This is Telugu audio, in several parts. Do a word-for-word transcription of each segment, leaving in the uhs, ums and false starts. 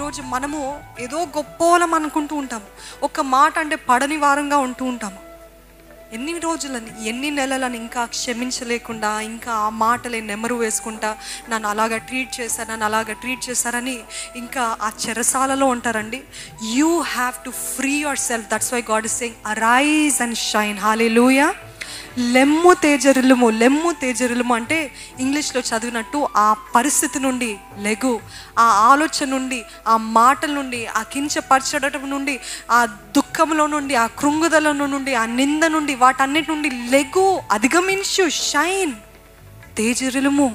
ఈరోజు మనము ఏదో గొప్పోలం అనుకుంటూ ఉంటాము, ఒక మాట అంటే పడని వారంగా ఉంటూ ఉంటాము. ఎన్ని రోజులని, ఎన్ని నెలలని ఇంకా క్షమించలేకుండా, ఇంకా ఆ మాటలే నెమరు వేసుకుంటా, నన్ను అలాగా ట్రీట్ చేశారు, నన్ను అలాగా ట్రీట్ చేశారని ఇంకా ఆ చెరసాలలో ఉంటారండి. You have to free your self. That's why God is saying arise and shine. Hallelujah. లెమ్ము తేజరిల్లుము. లెమ్ము తేజరిల్లుము అంటే ఇంగ్లీష్లో చదివినట్టు ఆ పరిస్థితి నుండి లెగు, ఆ ఆలోచన నుండి, ఆ మాటల నుండి, ఆ కించపరచడం నుండి, ఆ దుఃఖంలో నుండి, ఆ కృంగుదల నుండి, ఆ నింద నుండి, వాటన్నిటి నుండి లెగు, అధిగమించు. షైన్, తేజరిల్లుము.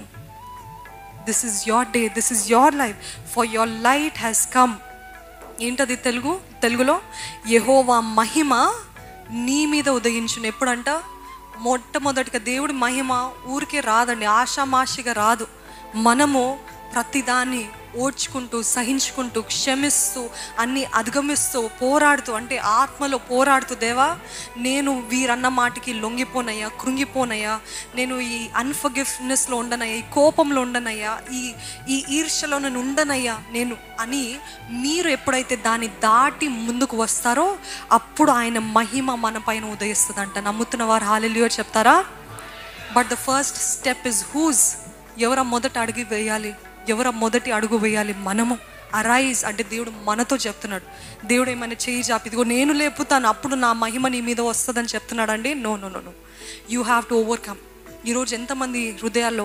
This is your day, this is your life, for your light has come. ఏంటది తెలుగు తెలుగులో యెహోవా మహిమ నీ మీద ఉదయించును. ఎప్పుడంట? మొట్టమొదటిగా దేవుడి మహిమ ఊరికే రాదండి, ఆషామాషిగా రాదు. మనము ప్రతిదాన్ని ఓడ్చుకుంటూ, సహించుకుంటూ, క్షమిస్తూ, అన్నీ అధిగమిస్తూ, పోరాడుతూ, అంటే ఆత్మలో పోరాడుతూ, దేవా నేను వీరన్న మాటకి లొంగిపోనయ్యా, కృంగిపోనయ్యా, నేను ఈ అన్ఫర్గివ్నెస్లో ఉండనయ్యా, ఈ కోపంలో ఉండనయ్యా, ఈ ఈ ఈర్ష్యలో నేను ఉండనయ్యా నేను అని మీరు ఎప్పుడైతే దాన్ని దాటి ముందుకు వస్తారో అప్పుడు ఆయన మహిమ మన పైన ఉదయిస్తుందంట. నమ్ముతున్న వారు హల్లెలూయా చెప్తారా? But the first step is who's. ఎవర మొదట అడుగు వేయాలి? ఎవర మొదటి అడుగు వేయాలి? మనము. అరైజ్ అంటే దేవుడు మనతో చెప్తున్నాడు. దేవుడు ఏమైనా చేయి చాపి ఇదిగో నేను లేపుతాను, అప్పుడు నా మహిమ నీ మీద వస్తుందని చెప్తున్నాడు అండి. No no no no you have to overcome. ఈరోజు ఎంతమంది హృదయాల్లో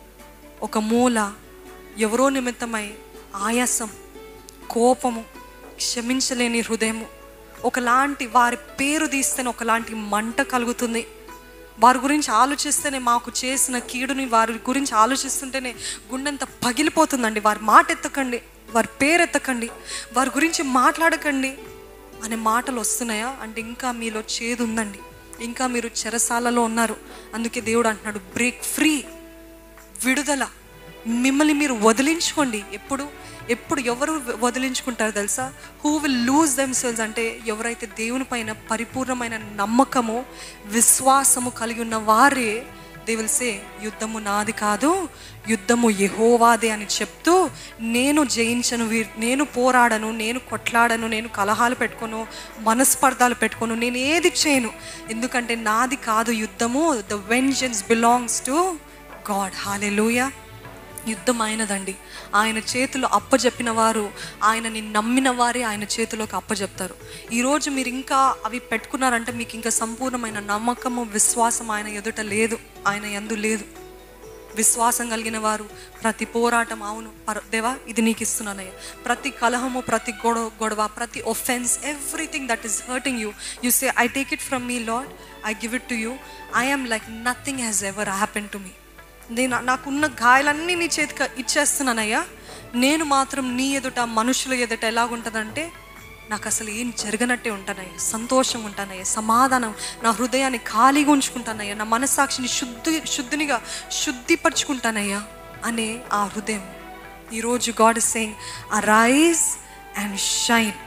ఒక మూల ఎవరో నిమిత్తమై ఆయాసం, కోపము, క్షమించలేని హృదయము, ఒకలాంటి వారి పేరు తీస్తేనే ఒకలాంటి మంట కలుగుతుంది. వారి గురించి ఆలోచిస్తేనే, మాకు చేసిన కీడుని వారి గురించి ఆలోచిస్తుంటేనే గుండెంత పగిలిపోతుందండి. వారి మాట ఎత్తకండి, వారి పేరు ఎత్తకండి, వారి గురించి మాట్లాడకండి అనే మాటలు వస్తున్నాయా అంటే ఇంకా మీలో చేదు ఉందండి, ఇంకా మీరు చెరసాలలో ఉన్నారు. అందుకే దేవుడు అంటున్నాడు బ్రేక్ ఫ్రీ, విడుదల. మిమ్మల్ని మీరు వదిలించుకోండి. ఎప్పుడు ఎప్పుడు ఎవరు వదిలించుకుంటారు తెలుసా? హూ విల్ లూజ్ దెమ్సెల్వ్స్ అంటే ఎవరైతే దేవుని పైన పరిపూర్ణమైన నమ్మకము, విశ్వాసము కలిగి ఉన్న వారే దే విల్ సే యుద్ధము నాది కాదు, యుద్ధము యెహోవాదే అని చెప్తూ, నేను జయించను, వీ నేను పోరాడను, నేను కొట్లాడను, నేను కలహాలు పెట్టుకోను, మనస్పర్ధాలు పెట్టుకోను, నేను ఏది చేయను, ఎందుకంటే నాది కాదు యుద్ధము. The vengeance belongs to God. Hallelujah. యుద్ధం ఆయనదండి. ఆయన చేతిలో అప్పజెప్పిన వారు, ఆయనని నమ్మిన వారే ఆయన చేతిలోకి అప్పజెప్తారు. ఈరోజు మీరు ఇంకా అవి పెట్టుకున్నారంటే మీకు ఇంకా సంపూర్ణమైన నమ్మకము, విశ్వాసం ఆయన ఎదుట లేదు, ఆయన యందు లేదు. విశ్వాసం కలిగిన వారు ప్రతి పోరాటం, అవును పర దేవా ఇది నీకు ఇస్తున్నానయ్యా, ప్రతి కలహము, ప్రతి గొడవ గొడవ ప్రతి offence, everything that is hurting you, you say I take it from me Lord, I give it to you, I am like nothing has ever happen to me. నేను నాకున్న గాయాలన్నీ నీ చేతికి ఇచ్చేస్తున్నానయ్యా, నేను మాత్రం నీ ఎదుట, మనుషుల ఎదుట ఎలాగుంటుందంటే నాకు అసలు ఏం జరగనట్టే ఉంటానయ్యా, సంతోషం ఉంటానయ్యా, సమాధానం, నా హృదయాన్ని ఖాళీగా ఉంచుకుంటానయ్యా, నా మనస్సాక్షిని శుద్ధి శుద్ధినిగా శుద్ధిపరచుకుంటానయ్యా అనే ఆ హృదయం. ఈరోజు God is saying arise and shine.